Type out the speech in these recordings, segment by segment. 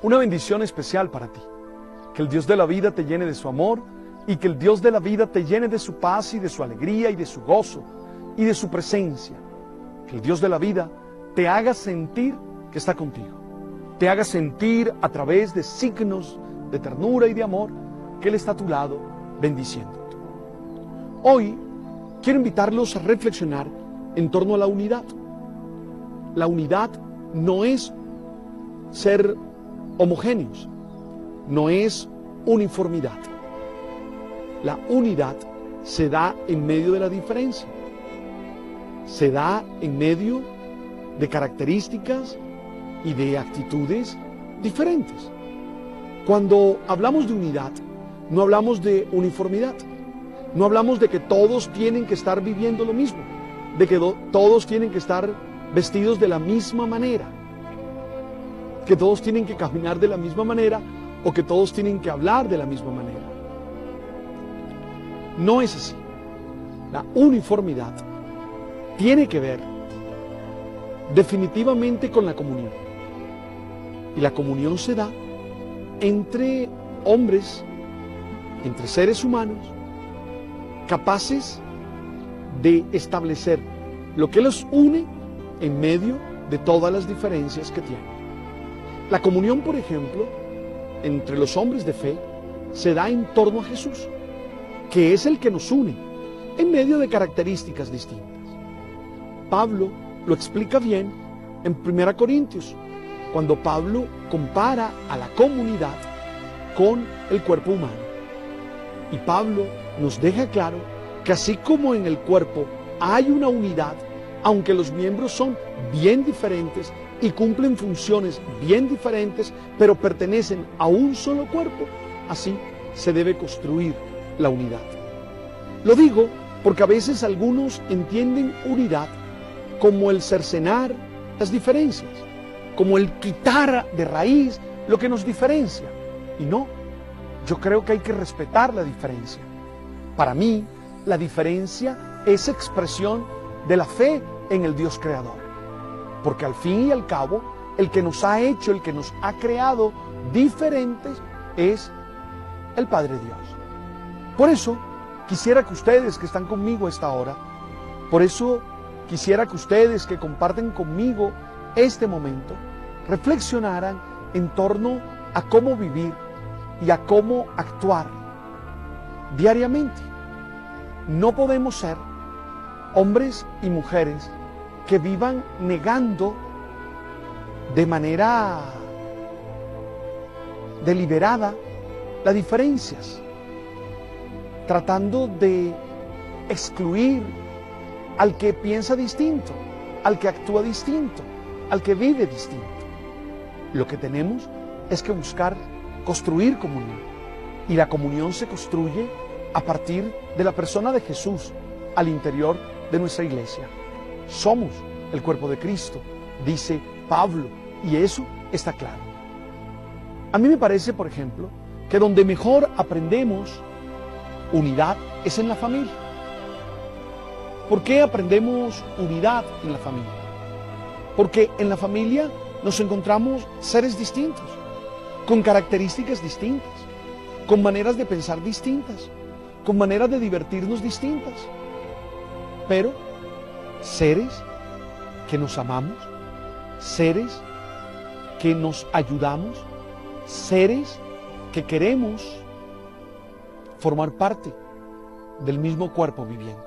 una bendición especial para ti. Que el Dios de la vida te llene de su amor y que el Dios de la vida te llene de su paz y de su alegría y de su gozo y de su presencia. Que el Dios de la vida te haga sentir que está contigo. Te haga sentir a través de signos de ternura y de amor que Él está a tu lado bendiciéndote. Hoy quiero invitarlos a reflexionar en torno a la unidad. La unidad no es ser homogéneos, no es uniformidad. La unidad se da en medio de la diferencia, se da en medio de características y de actitudes diferentes. Cuando hablamos de unidad, no hablamos de uniformidad, no hablamos de que todos tienen que estar viviendo lo mismo, de que todos tienen que estar vestidos de la misma manera, que todos tienen que caminar de la misma manera o que todos tienen que hablar de la misma manera. No es así. La uniformidad tiene que ver definitivamente con la comunión. Y la comunión se da entre hombres, entre seres humanos, capaces de establecer lo que los une en medio de todas las diferencias que tienen. La comunión, por ejemplo, entre los hombres de fe, se da en torno a Jesús, que es el que nos une, en medio de características distintas. Pablo lo explica bien en 1 Corintios, cuando Pablo compara a la comunidad con el cuerpo humano. Y Pablo nos deja claro que así como en el cuerpo hay una unidad, aunque los miembros son bien diferentes y cumplen funciones bien diferentes, pero pertenecen a un solo cuerpo, así se debe construir la unidad. Lo digo porque a veces algunos entienden unidad como el cercenar las diferencias, como el quitar de raíz lo que nos diferencia. Y no, yo creo que hay que respetar la diferencia. Para mí, la diferencia es expresión de la fe en el Dios creador. Porque al fin y al cabo, el que nos ha hecho, el que nos ha creado diferentes es el Padre Dios. Por eso, quisiera que ustedes que están conmigo a esta hora, por eso quisiera que ustedes que comparten conmigo este momento, reflexionaran en torno a cómo vivir y a cómo actuar diariamente. No podemos ser hombres y mujeres que vivan negando de manera deliberada las diferencias, tratando de excluir al que piensa distinto, al que actúa distinto, al que vive distinto. Lo que tenemos es que buscar construir comunión. Y la comunión se construye a partir de la persona de Jesús al interior de nuestra iglesia. Somos el cuerpo de Cristo, dice Pablo, y eso está claro. A mí me parece, por ejemplo, que donde mejor aprendemos unidad es en la familia. ¿Por qué aprendemos unidad en la familia? Porque en la familia nos encontramos seres distintos, con características distintas, con maneras de pensar distintas, con maneras de divertirnos distintas, pero seres que nos amamos, seres que nos ayudamos, seres que queremos formar parte del mismo cuerpo viviente.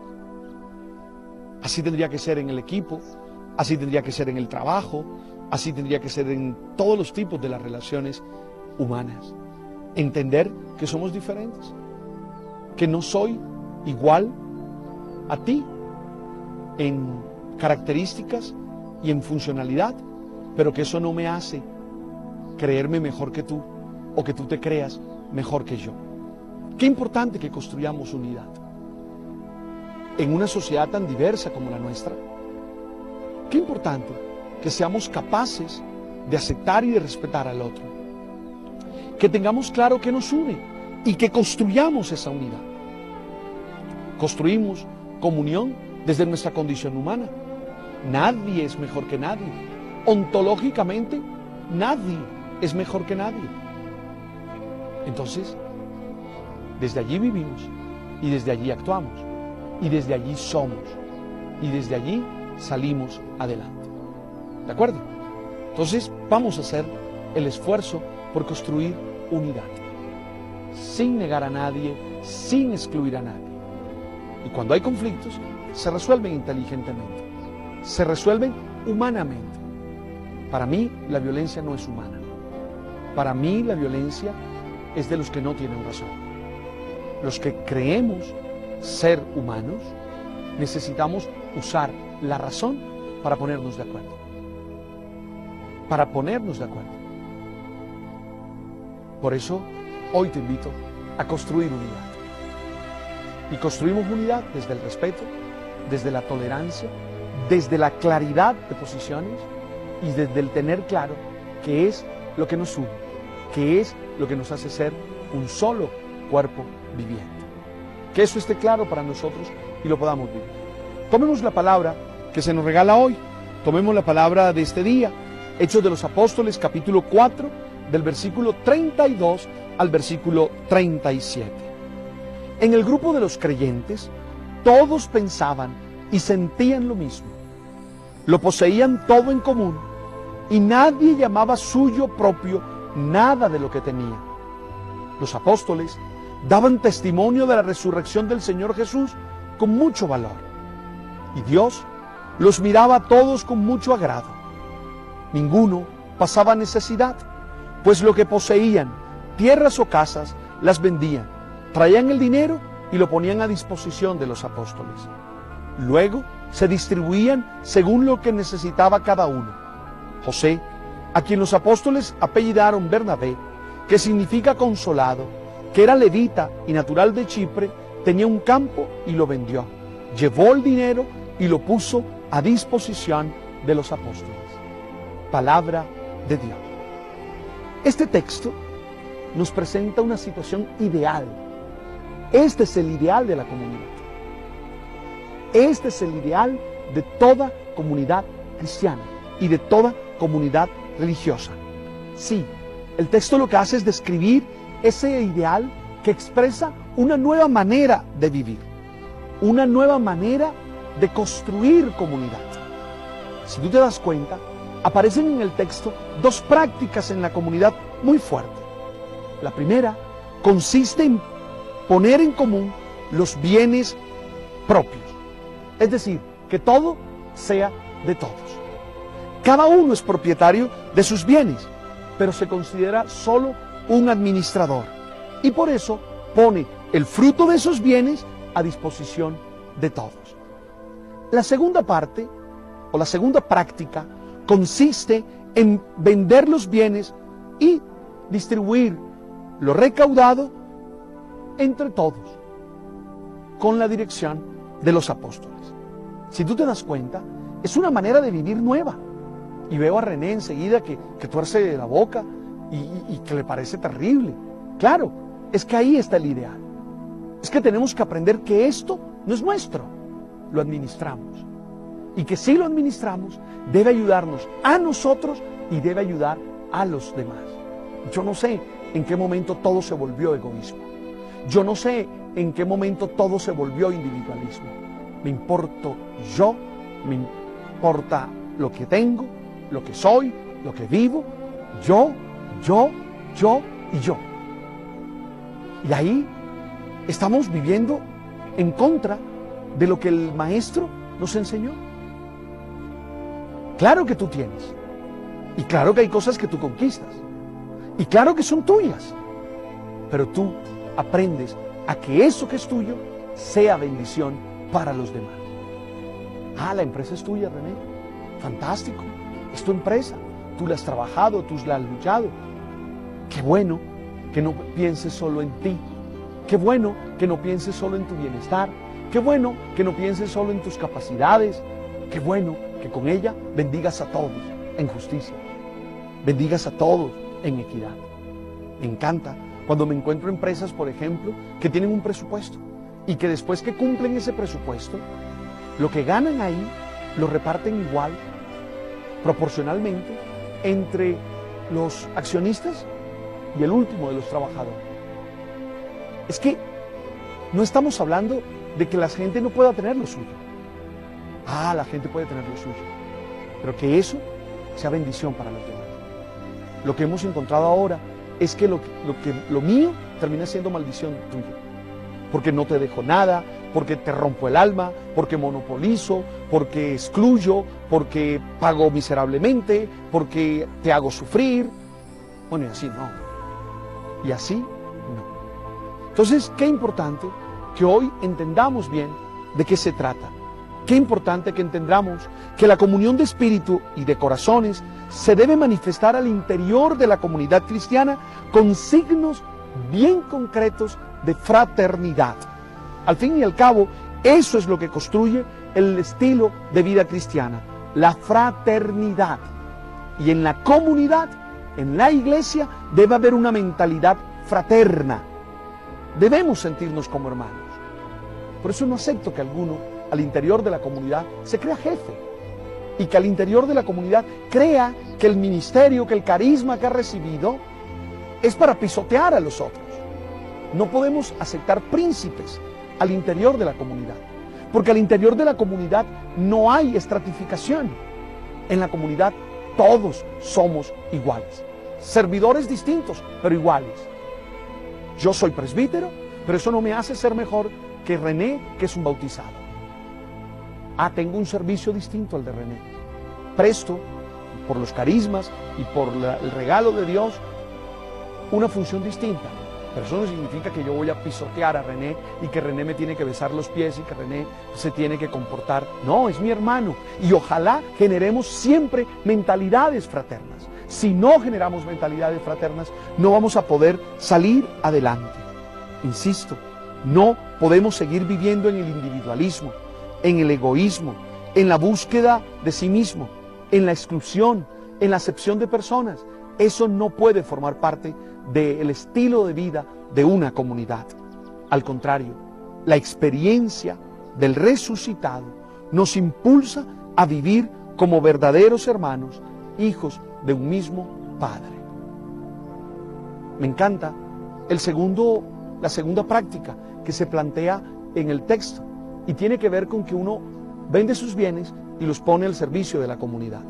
Así tendría que ser en el equipo, así tendría que ser en el trabajo, así tendría que ser en todos los tipos de las relaciones humanas. Entender que somos diferentes, que no soy igual a ti en características y en funcionalidad, pero que eso no me hace creerme mejor que tú o que tú te creas mejor que yo. Qué importante que construyamos unidad en una sociedad tan diversa como la nuestra. Qué importante que seamos capaces de aceptar y de respetar al otro, que tengamos claro qué nos une y que construyamos esa unidad. Construimos comunión desde nuestra condición humana. Nadie es mejor que nadie. Ontológicamente, nadie es mejor que nadie. Entonces, desde allí vivimos y desde allí actuamos y desde allí somos y desde allí salimos adelante. ¿De acuerdo? Entonces vamos a hacer el esfuerzo por construir unidad, sin negar a nadie, sin excluir a nadie. Y cuando hay conflictos, se resuelven inteligentemente, se resuelven humanamente. Para mí la violencia no es humana. Para mí la violencia es de los que no tienen razón. Los que creemos ser humanos necesitamos usar la razón para ponernos de acuerdo. Para ponernos de acuerdo. Por eso hoy te invito a construir unidad. Y construimos unidad desde el respeto, desde la tolerancia, desde la claridad de posiciones y desde el tener claro qué es lo que nos une, qué es lo que nos hace ser un solo cuerpo viviente. Que eso esté claro para nosotros y lo podamos vivir. Tomemos la palabra que se nos regala hoy, tomemos la palabra de este día, Hechos de los Apóstoles, capítulo 4, del versículo 32 al versículo 37. En el grupo de los creyentes, todos pensaban y sentían lo mismo. Lo poseían todo en común y nadie llamaba suyo propio nada de lo que tenía. Los apóstoles daban testimonio de la resurrección del Señor Jesús con mucho valor. Y Dios los miraba a todos con mucho agrado. Ninguno pasaba necesidad, pues lo que poseían, tierras o casas, las vendían, traían el dinero y lo ponían a disposición de los apóstoles. Luego se distribuían según lo que necesitaba cada uno. José, a quien los apóstoles apellidaron Bernabé, que significa consolado, que era levita y natural de Chipre, tenía un campo y lo vendió. Llevó el dinero y lo puso a disposición de los apóstoles. Palabra de Dios. Este texto nos presenta una situación ideal. Este es el ideal de la comunidad. Este es el ideal de toda comunidad cristiana y de toda comunidad religiosa. Sí, el texto lo que hace es describir ese ideal que expresa una nueva manera de vivir, una nueva manera de construir comunidad. Si tú te das cuenta, aparecen en el texto dos prácticas en la comunidad muy fuertes. La primera consiste en poner en común los bienes propios, es decir, que todo sea de todos. Cada uno es propietario de sus bienes, pero se considera solo un administrador y por eso pone el fruto de esos bienes a disposición de todos. La segunda parte, o la segunda práctica, consiste en vender los bienes y distribuir lo recaudado entre todos, con la dirección de los apóstoles. Si tú te das cuenta, es una manera de vivir nueva. Y veo a René enseguida que tuerce la boca y que le parece terrible. Claro, es que ahí está el ideal. Es que tenemos que aprender que esto no es nuestro, lo administramos. Y que si lo administramos, debe ayudarnos a nosotros y debe ayudar a los demás. Yo no sé en qué momento todo se volvió egoísmo. Yo no sé en qué momento todo se volvió individualismo. Me importo yo, me importa lo que tengo, lo que soy, lo que vivo, yo y yo. Y ahí estamos viviendo en contra de lo que el maestro nos enseñó. Claro que tú tienes, y claro que hay cosas que tú conquistas, y claro que son tuyas, pero tú aprendes a que eso que es tuyo sea bendición para los demás. Ah, la empresa es tuya, René. Fantástico. Es tu empresa. Tú la has trabajado, tú la has luchado. Qué bueno que no pienses solo en ti. Qué bueno que no pienses solo en tu bienestar. Qué bueno que no pienses solo en tus capacidades. Qué bueno que con ella bendigas a todos en justicia. Bendigas a todos en equidad. Me encanta cuando me encuentro empresas, por ejemplo, que tienen un presupuesto y que después que cumplen ese presupuesto, lo que ganan ahí lo reparten igual, proporcionalmente, entre los accionistas y el último de los trabajadores. Es que no estamos hablando de que la gente no pueda tener lo suyo. La gente puede tener lo suyo, pero que eso sea bendición para los demás. Lo que hemos encontrado ahora es que lo mío termina siendo maldición tuya, porque no te dejo nada, porque te rompo el alma, porque monopolizo, porque excluyo, porque pago miserablemente, porque te hago sufrir. Bueno, y así no. Y así no. Entonces, qué importante que hoy entendamos bien de qué se trata. Qué importante que entendamos que la comunión de espíritu y de corazones se debe manifestar al interior de la comunidad cristiana con signos bien concretos de fraternidad. Al fin y al cabo, eso es lo que construye el estilo de vida cristiana, la fraternidad. Y en la comunidad, en la iglesia, debe haber una mentalidad fraterna. Debemos sentirnos como hermanos. Por eso no acepto que alguno al interior de la comunidad se crea jefe y que al interior de la comunidad crea que el ministerio, que el carisma que ha recibido es para pisotear a los otros. No podemos aceptar príncipes al interior de la comunidad, porque al interior de la comunidad no hay estratificación. En la comunidad todos somos iguales, servidores distintos, pero iguales. Yo soy presbítero, pero eso no me hace ser mejor que René, que es un bautizado. Tengo un servicio distinto al de René. Presto, por los carismas y por el regalo de Dios, una función distinta. Pero eso no significa que yo voy a pisotear a René y que René me tiene que besar los pies y que René se tiene que comportar. No, es mi hermano. Y ojalá generemos siempre mentalidades fraternas. Si no generamos mentalidades fraternas, no vamos a poder salir adelante. Insisto, no podemos seguir viviendo en el individualismo, en el egoísmo, en la búsqueda de sí mismo, en la exclusión, en la acepción de personas. Eso no puede formar parte del estilo de vida de una comunidad. Al contrario, la experiencia del resucitado nos impulsa a vivir como verdaderos hermanos, hijos de un mismo Padre. Me encanta la segunda práctica que se plantea en el texto y tiene que ver con que uno vende sus bienes y los pone al servicio de la comunidad.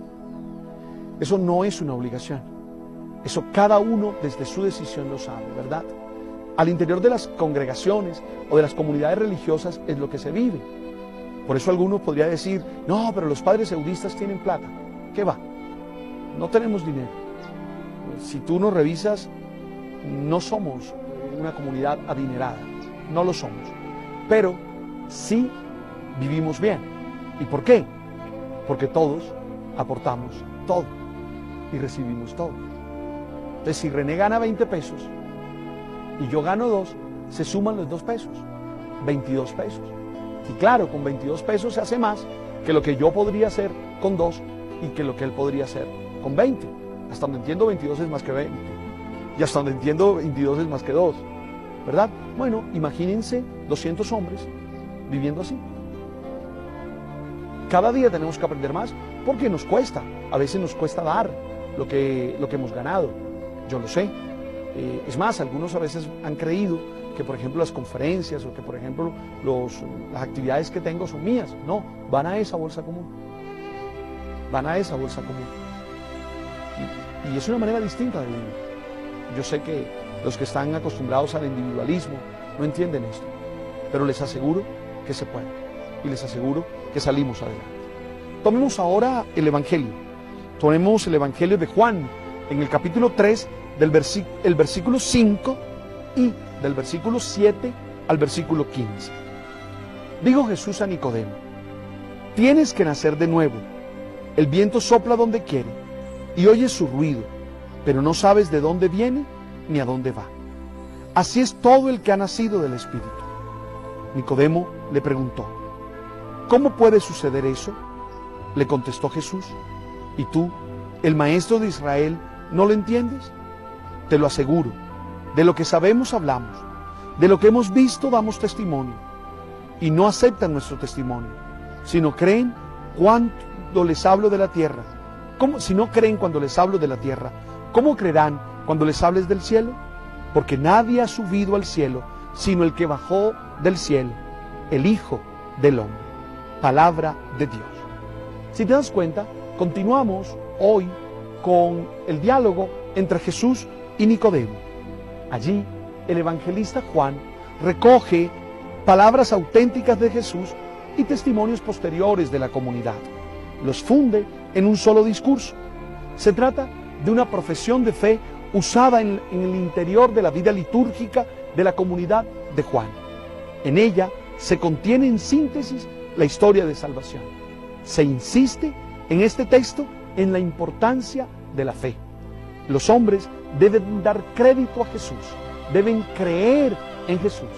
Eso no es una obligación. Eso cada uno desde su decisión lo sabe, ¿verdad? Al interior de las congregaciones o de las comunidades religiosas es lo que se vive. Por eso algunos podrían decir, no, pero los padres eudistas tienen plata. ¿Qué va? No tenemos dinero. Si tú nos revisas, no somos una comunidad adinerada. No lo somos. Pero sí vivimos bien. ¿Y por qué? Porque todos aportamos todo y recibimos todo. Entonces, si René gana 20 pesos y yo gano 2, se suman los 2 pesos, 22 pesos. Y claro, con 22 pesos se hace más que lo que yo podría hacer con 2 y que lo que él podría hacer con 20. Hasta donde entiendo 22 es más que 20. Y hasta donde entiendo 22 es más que 2. ¿Verdad? Bueno, imagínense 200 hombres viviendo así. Cada día tenemos que aprender más porque nos cuesta. A veces nos cuesta dar lo que hemos ganado. Yo lo sé. Es más, algunos a veces han creído que, por ejemplo, las conferencias o que, por ejemplo, las actividades que tengo son mías. No, van a esa bolsa común. Van a esa bolsa común. Y es una manera distinta de vivir. Yo sé que los que están acostumbrados al individualismo no entienden esto, pero les aseguro que se puede y les aseguro que salimos adelante. Tomemos ahora el Evangelio. Tomemos el Evangelio de Juan en el capítulo 3, el versículo 5 y del versículo 7 al versículo 15. Dijo Jesús a Nicodemo: tienes que nacer de nuevo. El viento sopla donde quiere y oyes su ruido, pero no sabes de dónde viene ni a dónde va. Así es todo el que ha nacido del Espíritu. Nicodemo le preguntó: ¿cómo puede suceder eso? Le contestó Jesús: ¿y tú, el maestro de Israel, no lo entiendes? Te lo aseguro, de lo que sabemos hablamos, de lo que hemos visto damos testimonio, y no aceptan nuestro testimonio, sino creen cuando les hablo de la tierra. Si no creen cuando les hablo de la tierra, ¿cómo creerán cuando les hables del cielo? Porque nadie ha subido al cielo, sino el que bajó del cielo, el Hijo del Hombre. Palabra de Dios. Si te das cuenta, continuamos hoy con el diálogo entre Jesús y Nicodemo. Allí, el evangelista Juan recoge palabras auténticas de Jesús y testimonios posteriores de la comunidad. Los funde en un solo discurso. Se trata de una profesión de fe usada en el interior de la vida litúrgica de la comunidad de Juan. En ella se contiene en síntesis la historia de salvación. Se insiste en este texto en la importancia de la fe. Los hombres deben dar crédito a Jesús, deben creer en Jesús,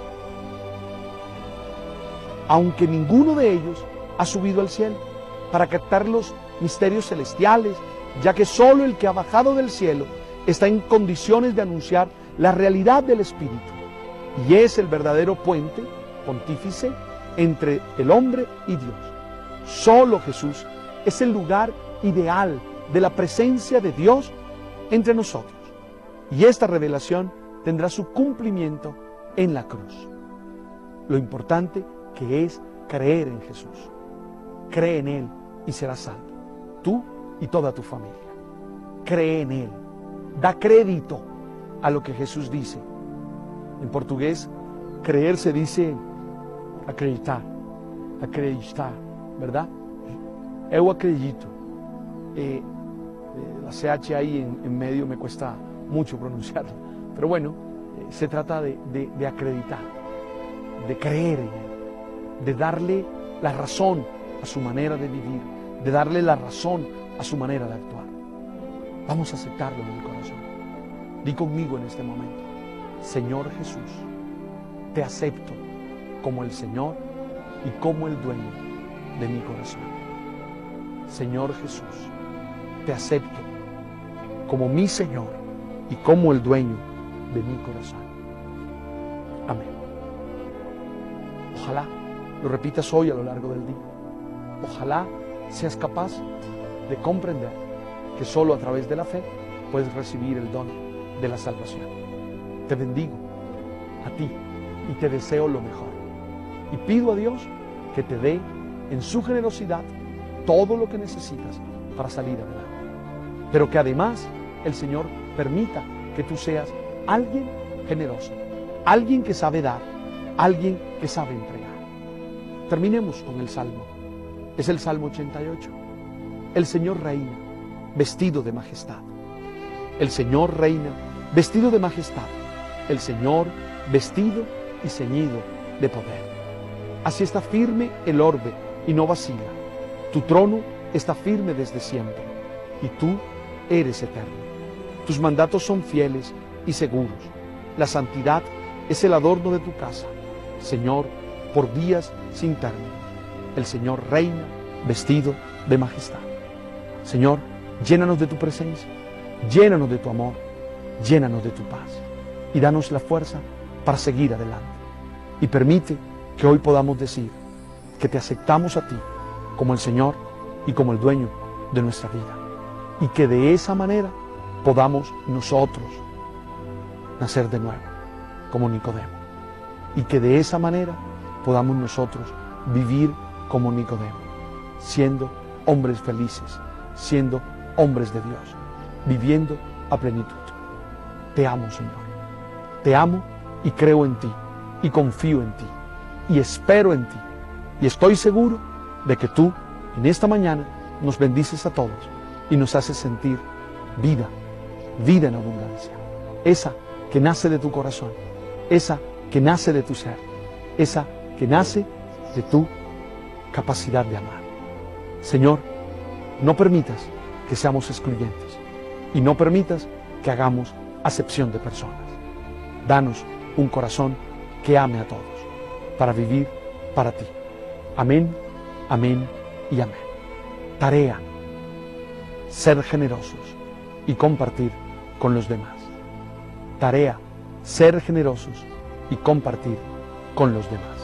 aunque ninguno de ellos ha subido al cielo para captar los misterios celestiales, ya que solo el que ha bajado del cielo está en condiciones de anunciar la realidad del Espíritu, y es el verdadero puente, pontífice, entre el hombre y Dios. Solo Jesús es el lugar ideal de la presencia de Dios entre nosotros, y esta revelación tendrá su cumplimiento en la cruz. Lo importante que es creer en Jesús. Cree en Él y serás salvo, tú y toda tu familia. Cree en Él. Da crédito a lo que Jesús dice. En portugués, creer se dice acreditar, ¿verdad? Eu acredito. La CH ahí en medio me cuesta mucho pronunciarlo. Pero bueno, se trata de acreditar, de creer en Él, de darle la razón a su manera de vivir, de darle la razón a su manera de actuar. Vamos a aceptarlo en el corazón. Di conmigo en este momento: Señor Jesús, te acepto como el Señor y como el dueño de mi corazón. Señor Jesús, te acepto como mi Señor y como el dueño de mi corazón. Amén. Ojalá lo repitas hoy a lo largo del día. Ojalá seas capaz de comprender que solo a través de la fe puedes recibir el don de la salvación. Te bendigo a ti y te deseo lo mejor. Y pido a Dios que te dé en su generosidad todo lo que necesitas para salir adelante. Pero que además el Señor permita que tú seas alguien generoso, alguien que sabe dar, alguien que sabe entregar. Terminemos con el Salmo. Es el Salmo 88. El Señor reina vestido de majestad. El Señor reina vestido de majestad. El Señor vestido y ceñido de poder. Así está firme el orbe y no vacila. Tu trono está firme desde siempre y tú eres eterno. Tus mandatos son fieles y seguros. La santidad es el adorno de tu casa, Señor, por días sin término. El Señor reina vestido de majestad. Señor, llénanos de tu presencia, llénanos de tu amor, llénanos de tu paz y danos la fuerza para seguir adelante. Y permite que hoy podamos decir que te aceptamos a ti como el Señor y como el dueño de nuestra vida. Y que de esa manera podamos nosotros nacer de nuevo, como Nicodemo. Y que de esa manera podamos nosotros vivir como Nicodemo, siendo hombres felices, siendo hombres de Dios, viviendo a plenitud. Te amo, Señor. Te amo y creo en ti, y confío en ti, y espero en ti. Y estoy seguro de que tú, en esta mañana, nos bendices a todos y nos haces sentir vida, vida en abundancia. Esa que nace de tu corazón, esa que nace de tu ser, esa que nace de tu capacidad de amar. Señor, no permitas que seamos excluyentes y no permitas que hagamos acepción de personas. Danos un corazón que ame a todos, para vivir para ti. Amén, amén y amén. Tarea: ser generosos y compartir con los demás. Tarea: ser generosos y compartir con los demás.